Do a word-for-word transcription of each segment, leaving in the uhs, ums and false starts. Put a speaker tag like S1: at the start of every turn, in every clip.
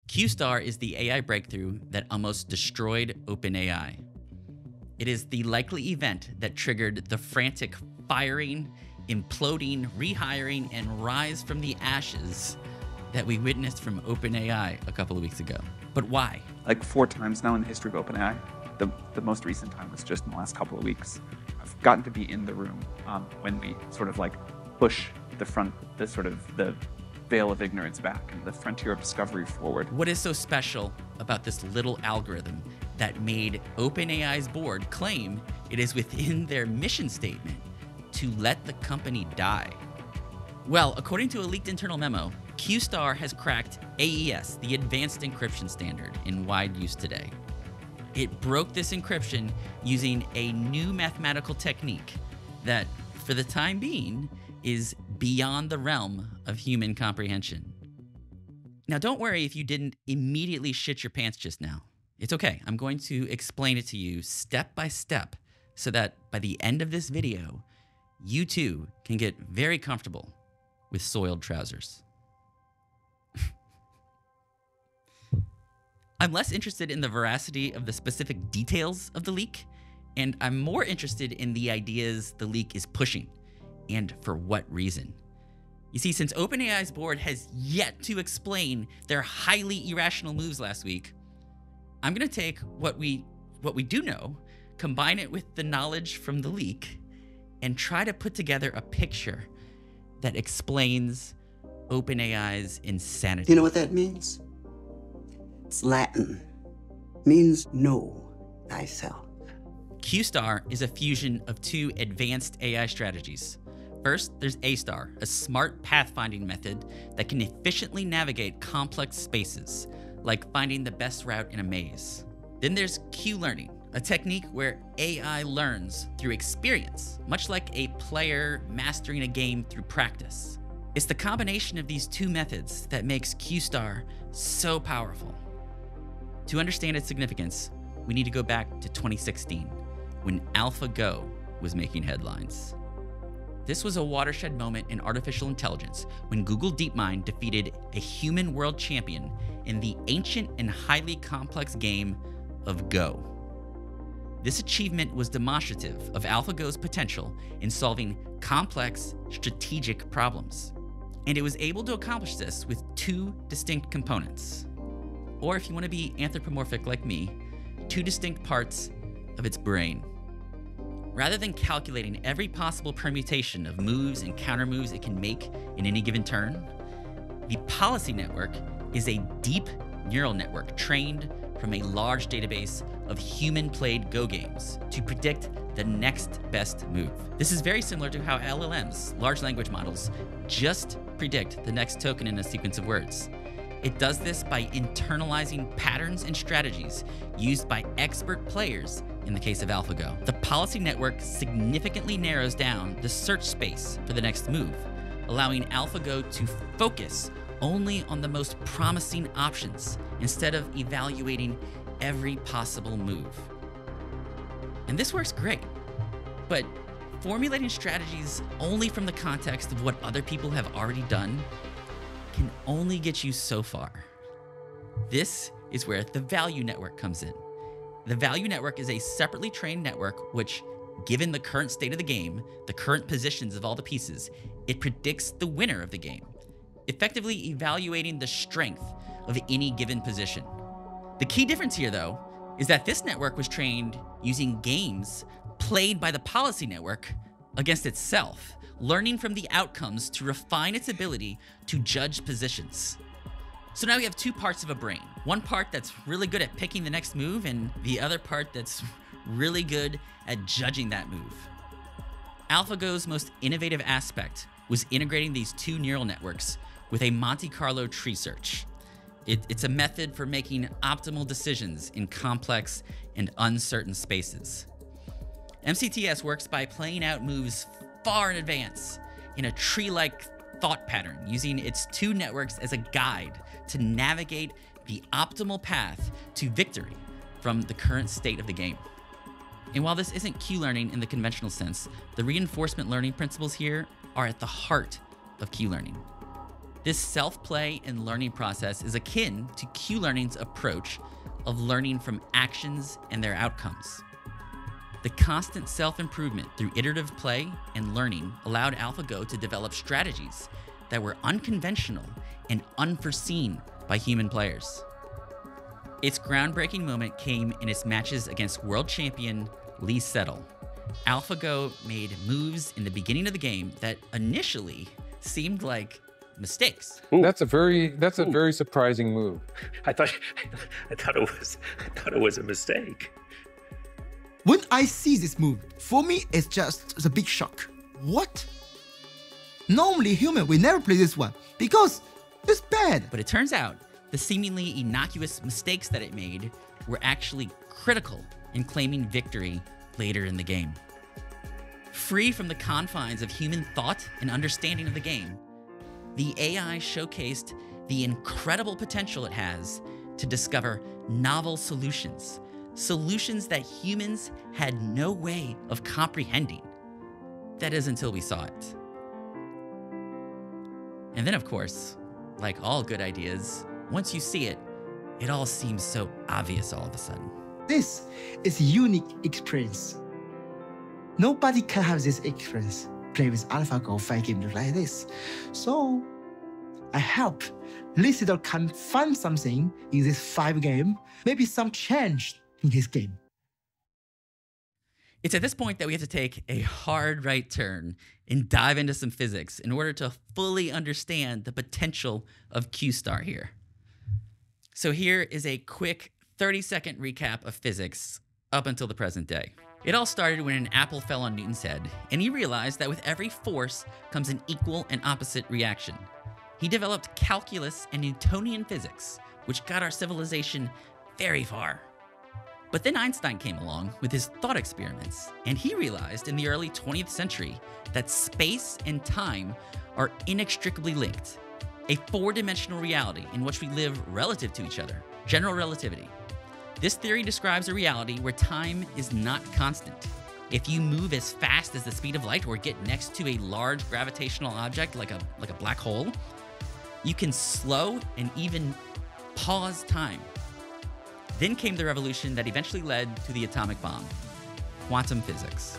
S1: Q-Star is the A I breakthrough that almost destroyed OpenAI. It is the likely event that triggered the frantic firing, imploding, rehiring, and rise from the ashes that we witnessed from OpenAI a couple of weeks ago. But why?
S2: Like four times now in the history of OpenAI. The, the most recent time was just in the last couple of weeks. I've gotten to be in the room um, when we sort of like push the front, the sort of the veil of ignorance back and the frontier of discovery forward.
S1: What is so special about this little algorithm that made OpenAI's board claim it is within their mission statement to let the company die? Well, according to a leaked internal memo, Q-Star has cracked A E S, the Advanced Encryption Standard, in wide use today. It broke this encryption using a new mathematical technique that, for the time being, is beyond the realm of human comprehension. Now, don't worry if you didn't immediately shit your pants just now. It's okay. I'm going to explain it to you step by step so that by the end of this video, you too can get very comfortable with soiled trousers. I'm less interested in the veracity of the specific details of the leak, and I'm more interested in the ideas the leak is pushing, and for what reason. You see, since OpenAI's board has yet to explain their highly irrational moves last week, I'm gonna take what we, what we do know, combine it with the knowledge from the leak, and try to put together a picture that explains OpenAI's insanity.
S3: You know what that means? It's Latin. Means know thyself.
S1: Q-Star is a fusion of two advanced A I strategies. First, there's A-Star, a smart pathfinding method that can efficiently navigate complex spaces, like finding the best route in a maze. Then there's Q-Learning, a technique where A I learns through experience, much like a player mastering a game through practice. It's the combination of these two methods that makes Q-Star so powerful. To understand its significance, we need to go back to twenty sixteen, when AlphaGo was making headlines. This was a watershed moment in artificial intelligence when Google Deepmind defeated a human world champion in the ancient and highly complex game of Go. This achievement was demonstrative of AlphaGo's potential in solving complex strategic problems. And it was able to accomplish this with two distinct components. Or if you want to be anthropomorphic like me, two distinct parts of its brain. Rather than calculating every possible permutation of moves and counter moves it can make in any given turn, the policy network is a deep neural network trained from a large database of human-played Go games to predict the next best move. This is very similar to how L L Ms, large language models, just predict the next token in a sequence of words. It does this by internalizing patterns and strategies used by expert players in the case of AlphaGo. The policy network significantly narrows down the search space for the next move, allowing AlphaGo to focus only on the most promising options instead of evaluating every possible move. And this works great, but formulating strategies only from the context of what other people have already done can only get you so far. This is where the value network comes in. The value network is a separately trained network which, given the current state of the game, the current positions of all the pieces, it predicts the winner of the game, effectively evaluating the strength of any given position. The key difference here, though, is that this network was trained using games played by the policy network against itself, learning from the outcomes to refine its ability to judge positions. So now we have two parts of a brain. One part that's really good at picking the next move, and the other part that's really good at judging that move. AlphaGo's most innovative aspect was integrating these two neural networks with a Monte Carlo tree search. It, it's a method for making optimal decisions in complex and uncertain spaces. M C T S works by playing out moves far in advance in a tree-like thought pattern, using its two networks as a guide to navigate the optimal path to victory from the current state of the game. And while this isn't Q-learning in the conventional sense, the reinforcement learning principles here are at the heart of Q-learning. This self-play and learning process is akin to Q-Learning's approach of learning from actions and their outcomes. The constant self-improvement through iterative play and learning allowed AlphaGo to develop strategies that were unconventional and unforeseen by human players. Its groundbreaking moment came in its matches against world champion Lee Sedol. AlphaGo made moves in the beginning of the game that initially seemed like mistakes.
S4: Ooh. That's a very that's a Ooh. very surprising move.
S5: I thought I thought it was I thought it was a mistake.
S6: When I see this move, for me it's just a big shock. What? Normally human will never play this one because it's bad.
S1: But it turns out the seemingly innocuous mistakes that it made were actually critical in claiming victory later in the game. Free from the confines of human thought and understanding of the game, the A I showcased the incredible potential it has to discover novel solutions, solutions that humans had no way of comprehending. That is, until we saw it. And then, of course, like all good ideas, once you see it, it all seems so obvious all of a sudden.
S6: This is a unique experience. Nobody can have this experience, play with AlphaGo fight game like this. So I hope Lee Sedol can find something in this five game, maybe some change in his game.
S1: It's at this point that we have to take a hard right turn and dive into some physics in order to fully understand the potential of Q-Star here. So here is a quick thirty second recap of physics up until the present day. It all started when an apple fell on Newton's head, and he realized that with every force comes an equal and opposite reaction. He developed calculus and Newtonian physics, which got our civilization very far. But then Einstein came along with his thought experiments, and he realized in the early twentieth century that space and time are inextricably linked, a four-dimensional reality in which we live relative to each other, general relativity. This theory describes a reality where time is not constant. If you move as fast as the speed of light or get next to a large gravitational object like a, like a black hole, you can slow and even pause time. Then came the revolution that eventually led to the atomic bomb, quantum physics.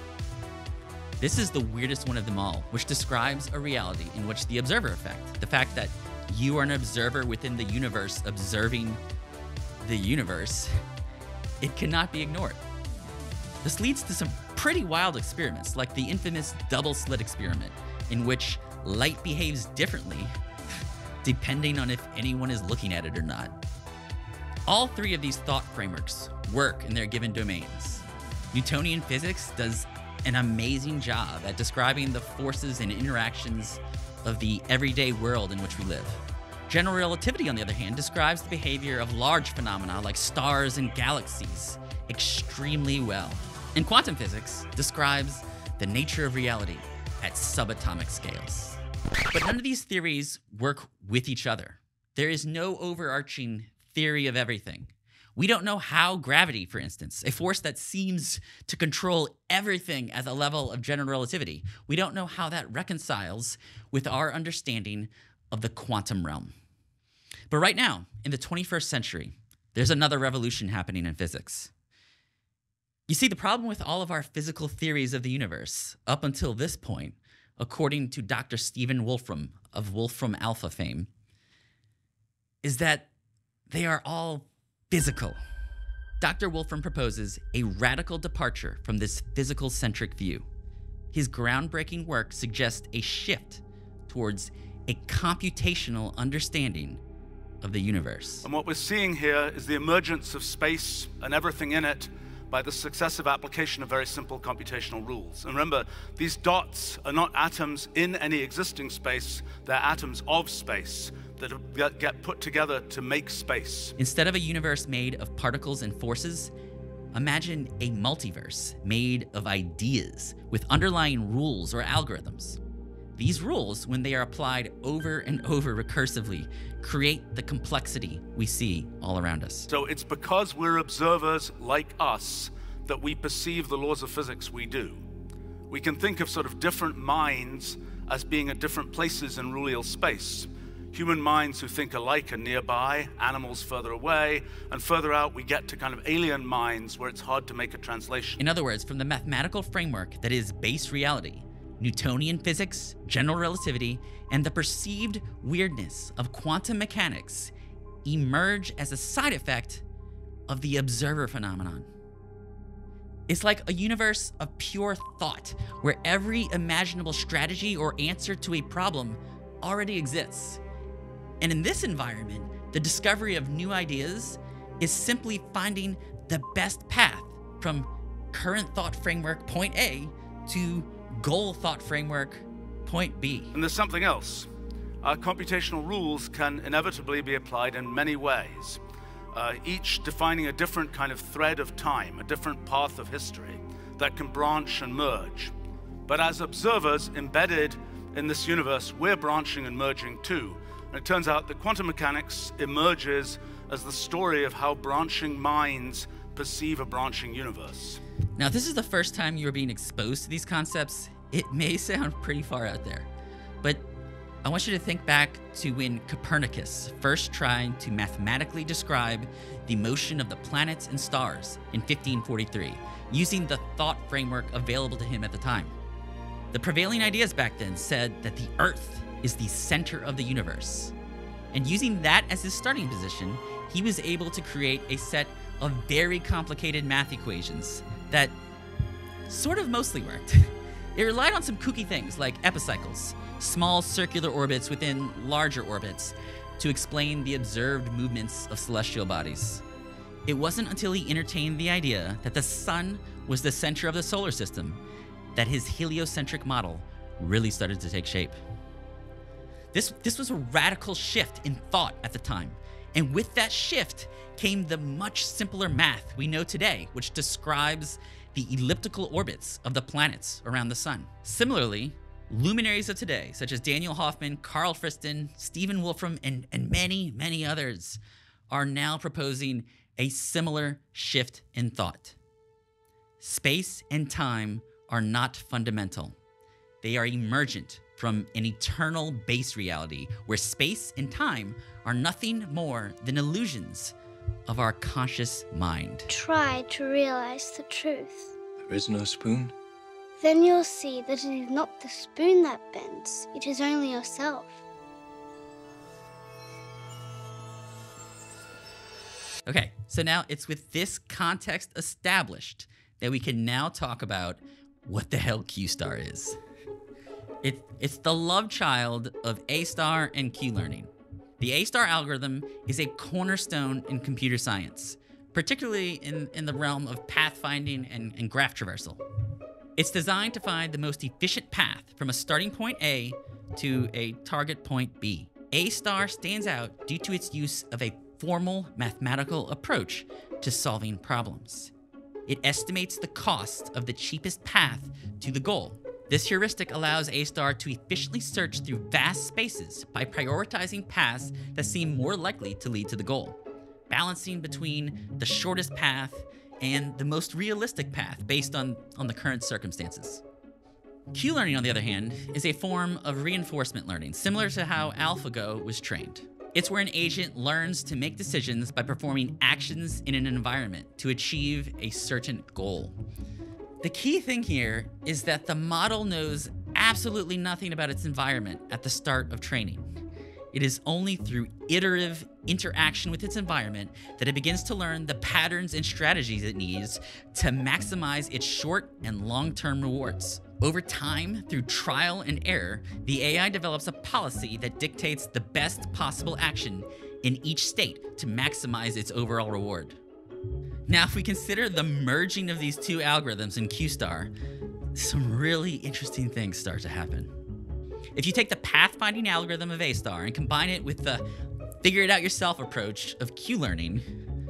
S1: This is the weirdest one of them all, which describes a reality in which the observer effect, the fact that you are an observer within the universe observing the universe, it cannot be ignored. This leads to some pretty wild experiments, like the infamous double slit experiment, in which light behaves differently depending on if anyone is looking at it or not. All three of these thought frameworks work in their given domains. Newtonian physics does an amazing job at describing the forces and interactions of the everyday world in which we live. General relativity, on the other hand, describes the behavior of large phenomena like stars and galaxies extremely well. And quantum physics describes the nature of reality at subatomic scales. But none of these theories work with each other. There is no overarching theory of everything. We don't know how gravity, for instance, a force that seems to control everything at the level of general relativity, we don't know how that reconciles with our understanding of the quantum realm. But right now, in the twenty-first century, there's another revolution happening in physics. You see, the problem with all of our physical theories of the universe, up until this point, according to Doctor Stephen Wolfram of Wolfram Alpha fame, is that they are all physical. Doctor Wolfram proposes a radical departure from this physical-centric view. His groundbreaking work suggests a shift towards a computational understanding of the universe.
S7: And what we're seeing here is the emergence of space and everything in it by the successive application of very simple computational rules. And remember, these dots are not atoms in any existing space, they're atoms of space that get put together to make space.
S1: Instead of a universe made of particles and forces, imagine a multiverse made of ideas with underlying rules or algorithms. These rules, when they are applied over and over recursively, create the complexity we see all around us.
S7: So it's because we're observers like us that we perceive the laws of physics we do. We can think of sort of different minds as being at different places in real space. Human minds who think alike are nearby, animals further away, and further out we get to kind of alien minds where it's hard to make a translation.
S1: In other words, from the mathematical framework that is base reality, Newtonian physics, general relativity, and the perceived weirdness of quantum mechanics emerge as a side effect of the observer phenomenon. It's like a universe of pure thought, where every imaginable strategy or answer to a problem already exists. And in this environment, the discovery of new ideas is simply finding the best path from current thought framework point A to goal thought framework point B.
S7: And there's something else. Uh, computational rules can inevitably be applied in many ways, uh, each defining a different kind of thread of time, a different path of history that can branch and merge. But as observers embedded in this universe, we're branching and merging too. And it turns out that quantum mechanics emerges as the story of how branching minds perceive a branching universe.
S1: Now, if this is the first time you're being exposed to these concepts, it may sound pretty far out there, but I want you to think back to when Copernicus first tried to mathematically describe the motion of the planets and stars in fifteen forty-three, using the thought framework available to him at the time. The prevailing ideas back then said that the Earth is the center of the universe. And using that as his starting position, he was able to create a set of very complicated math equations that sort of mostly worked. It relied on some kooky things like epicycles, small circular orbits within larger orbits, to explain the observed movements of celestial bodies. It wasn't until he entertained the idea that the sun was the center of the solar system that his heliocentric model really started to take shape. This, this was a radical shift in thought at the time, and with that shift came the much simpler math we know today, which describes the elliptical orbits of the planets around the sun. Similarly, luminaries of today, such as Daniel Hoffman, Carl Friston, Stephen Wolfram, and, and many, many others, are now proposing a similar shift in thought. Space and time are not fundamental. They are emergent from an eternal base reality where space and time are nothing more than illusions of our conscious mind.
S8: Try to realize the truth.
S9: There is no spoon.
S8: Then you'll see that it is not the spoon that bends, it is only yourself.
S1: Okay, so now it's with this context established that we can now talk about what the hell Q-star is. It, it's the love child of A-star and Q-learning. The A-star algorithm is a cornerstone in computer science, particularly in, in the realm of pathfinding and, and graph traversal. It's designed to find the most efficient path from a starting point A to a target point B. A-star stands out due to its use of a formal mathematical approach to solving problems. It estimates the cost of the cheapest path to the goal. This heuristic allows A-star to efficiently search through vast spaces by prioritizing paths that seem more likely to lead to the goal, balancing between the shortest path and the most realistic path based on, on the current circumstances. Q-learning, on the other hand, is a form of reinforcement learning, similar to how AlphaGo was trained. It's where an agent learns to make decisions by performing actions in an environment to achieve a certain goal. The key thing here is that the model knows absolutely nothing about its environment at the start of training. It is only through iterative interaction with its environment that it begins to learn the patterns and strategies it needs to maximize its short and long-term rewards. Over time, through trial and error, the A I develops a policy that dictates the best possible action in each state to maximize its overall reward. Now, if we consider the merging of these two algorithms in Q-star, some really interesting things start to happen. If you take the pathfinding algorithm of A-star and combine it with the figure-it-out-yourself approach of Q-learning,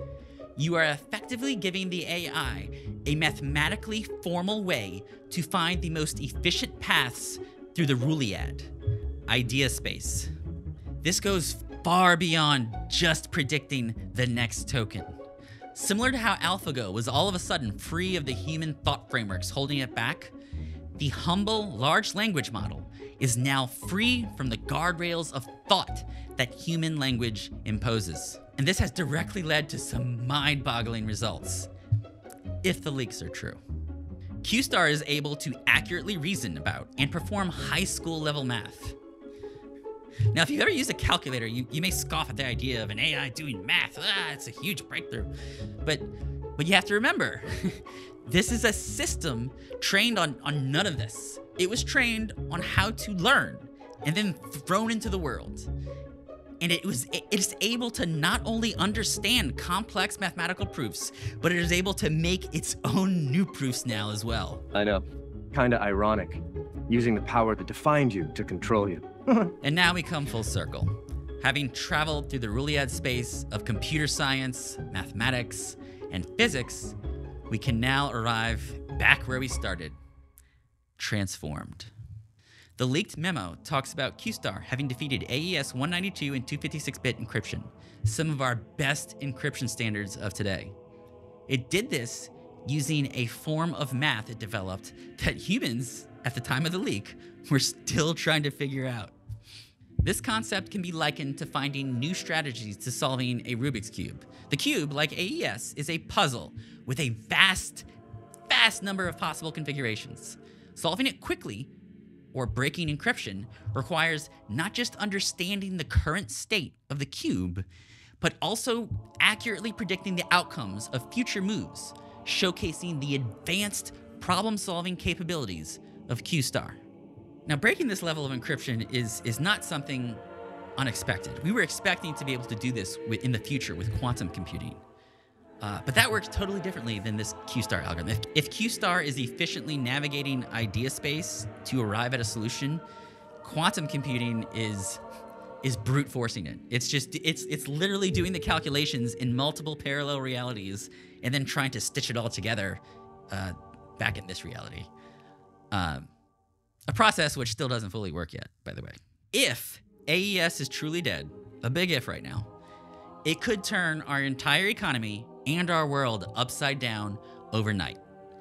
S1: you are effectively giving the A I a mathematically formal way to find the most efficient paths through the Ruliad, idea space. This goes far beyond just predicting the next token. Similar to how AlphaGo was all of a sudden free of the human thought frameworks holding it back, The humble large language model is now free from the guardrails of thought that human language imposes. And this has directly led to some mind-boggling results, if the leaks are true. Q star is able to accurately reason about and perform high school level math. Now, if you've ever used a calculator, you, you may scoff at the idea of an A I doing math. Ah, it's a huge breakthrough. But, but you have to remember, this is a system trained on, on none of this. It was trained on how to learn and then thrown into the world. And it was it is able to not only understand complex mathematical proofs, but it is able to make its own new proofs now as well.
S9: I know. Kinda ironic. Using the power that defined you to control you.
S1: And now we come full circle. Having traveled through the Ruliad space of computer science, mathematics, and physics, we can now arrive back where we started. Transformed. The leaked memo talks about Q star having defeated A E S one ninety-two and two fifty-six bit encryption, some of our best encryption standards of today. It did this using a form of math it developed that humans, at the time of the leak, were still trying to figure out. This concept can be likened to finding new strategies to solving a Rubik's Cube. The cube, like A E S, is a puzzle with a vast, vast number of possible configurations. Solving it quickly, or breaking encryption, requires not just understanding the current state of the cube, but also accurately predicting the outcomes of future moves, showcasing the advanced problem-solving capabilities of Q star. Now, breaking this level of encryption is, is not something unexpected. We were expecting to be able to do this with, in the future with quantum computing. Uh, but that works totally differently than this Q star algorithm. If, if Q star is efficiently navigating idea space to arrive at a solution, quantum computing is is brute forcing it. It's just it's it's literally doing the calculations in multiple parallel realities and then trying to stitch it all together uh, back in this reality. Um, a process which still doesn't fully work yet, by the way. If A E S is truly dead, a big if right now, it could turn our entire economy and our world upside down overnight.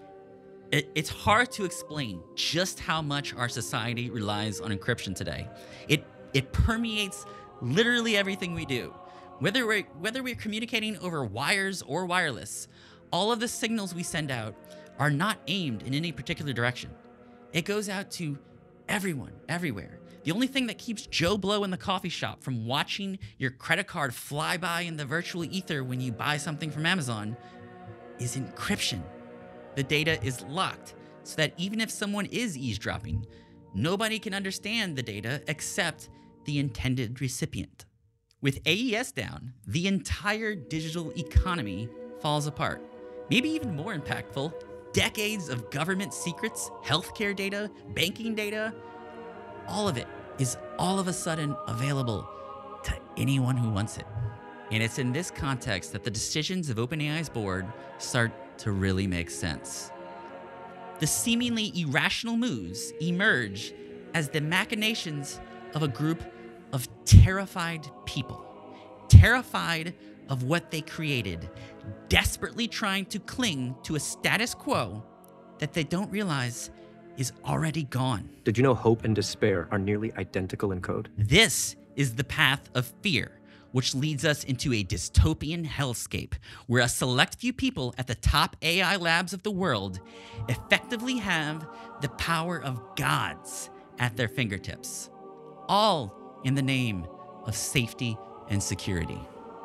S1: It, it's hard to explain just how much our society relies on encryption today. It it permeates literally everything we do. Whether we're, whether we're communicating over wires or wireless, all of the signals we send out are not aimed in any particular direction. It goes out to everyone, everywhere. The only thing that keeps Joe Blow in the coffee shop from watching your credit card fly by in the virtual ether when you buy something from Amazon is encryption. The data is locked so that even if someone is eavesdropping, nobody can understand the data except the intended recipient. With A E S down, the entire digital economy falls apart. Maybe even more impactful, decades of government secrets, healthcare data, banking data, all of it is all of a sudden available to anyone who wants it. And it's in this context that the decisions of OpenAI's board start to really make sense. The seemingly irrational moves emerge as the machinations of a group of terrified people, terrified of what they created, desperately trying to cling to a status quo that they don't realize is already gone.
S9: Did you know hope and despair are nearly identical in code?
S1: This is the path of fear, which leads us into a dystopian hellscape where a select few people at the top A I labs of the world effectively have the power of gods at their fingertips, all in the name of safety and security.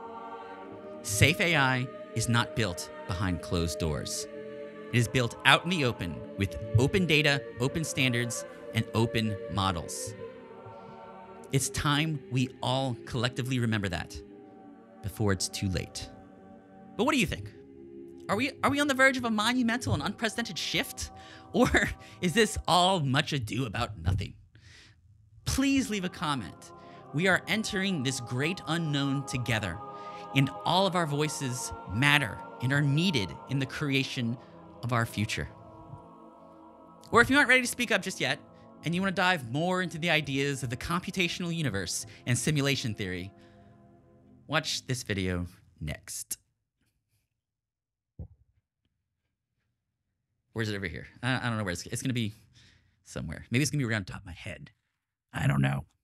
S1: Safe A I is not built behind closed doors. It is built out in the open with open data, open standards, and open models. It's time we all collectively remember that before it's too late. But what do you think? Are we, are we on the verge of a monumental and unprecedented shift? Or is this all much ado about nothing? Please leave a comment. We are entering this great unknown together, and all of our voices matter and are needed in the creation of our future. Or if you aren't ready to speak up just yet, and you want to dive more into the ideas of the computational universe and simulation theory, watch this video next. Where's it over here? I, I don't know where it's, it's going to be. somewhere. Maybe it's gonna be around top of my head. I don't know.